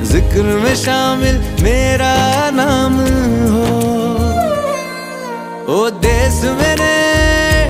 जिक्र में शामिल मेरा नाम हो। ओ देश में